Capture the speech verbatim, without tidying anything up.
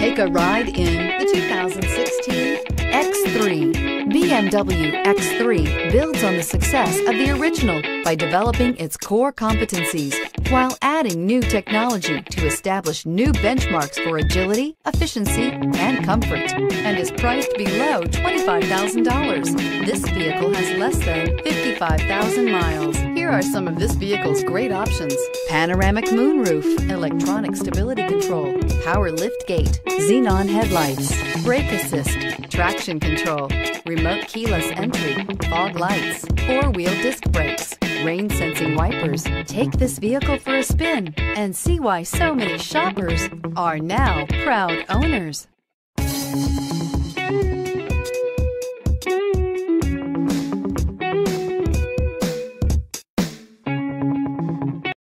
Take a ride in the two thousand sixteen X three. B M W X three builds on the success of the original by developing its core competencies while adding new technology to establish new benchmarks for agility, efficiency, and comfort, and is priced below twenty-five thousand dollars. This vehicle has less than fifty-five thousand miles. Here are some of this vehicle's great options: panoramic moonroof, electronic stability control, power liftgate, xenon headlights, brake assist, traction control, remote keyless entry, fog lights, four-wheel disc brakes, rain sensing wipers. Take this vehicle for a spin and see why so many shoppers are now proud owners.